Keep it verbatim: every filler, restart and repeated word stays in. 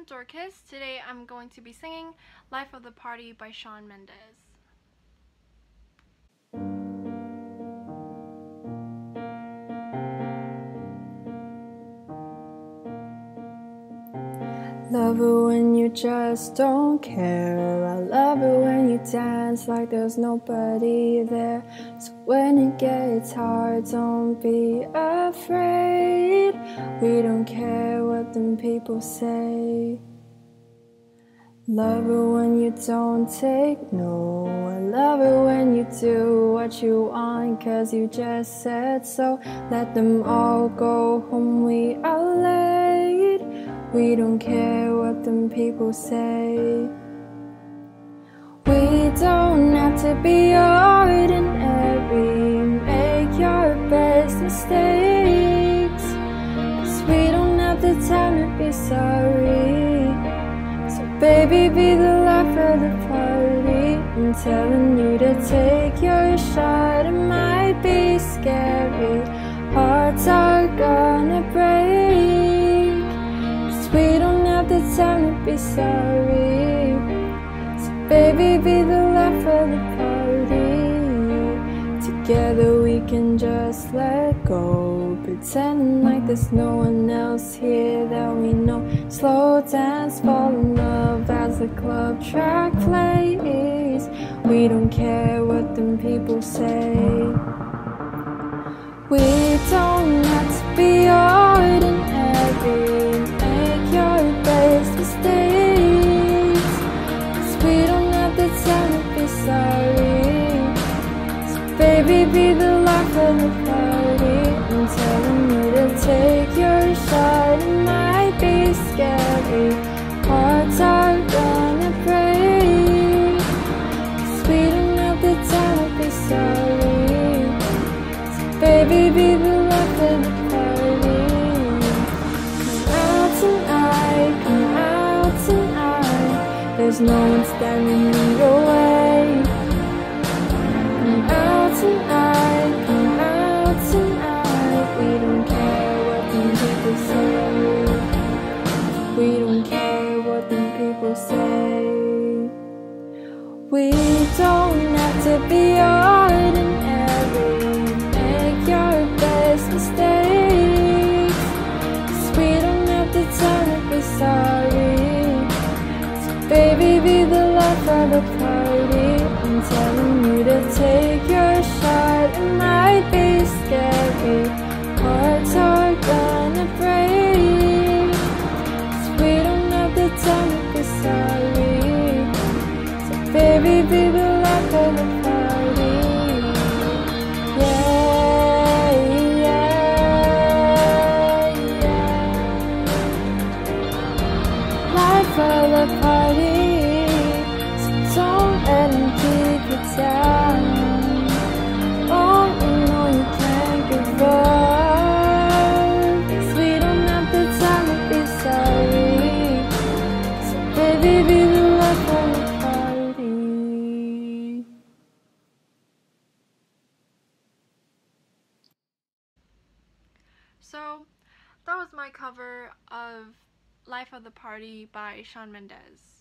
Dorcas. Today I'm going to be singing Life of the Party by Shawn Mendes. Love it when you just don't care. I love it when you dance like there's nobody there. So when it gets hard, don't be afraid. We don't care what them people say. Love it when you don't take no. I love it when you do what you want, cause you just said so. Let them all go home, we are late. We don't care what them people say. We don't have to be ordinary. Make your best mistakes, cause we don't have the time to be sorry. So baby, be the life of the party. I'm telling you to take your shot. It might be scary, hearts are gonna break, cause we don't have the time to be sorry. So baby, be the life of the party. Together we can just let go, pretending like there's no one else here that we know. Slow dance, fall in love as the club track plays. We don't care what them people say. We don't have to be ordinary. Make your best mistakes, cause we don't have the time to be sorry. So baby, be the life of the party. I'm telling you to take your shot. It might be scary, hearts are gonna break, cause we don't have the time to be sorry. So baby, be the life of the party. Come out tonight, come out tonight. There's no one standing in your way. Come out tonight, come out tonight. We don't care what them people say. We don't care what them people say. We don't have to be ordinary. Make your best mistakes, cause we don't have the time to be sorry. So baby, be the life of the party. I'm telling you to take your shot. It might be scary, hearts are gonna break, cause we don't have the time to be sorry. So baby, be the life of the party. Yeah, yeah, yeah. Life of the party. So don't let them keep you down. Oh, you know you can't give up, cause we don't have the time to be sorry. So baby, be the life of the party. So that was my cover of Life of the Party by Shawn Mendes.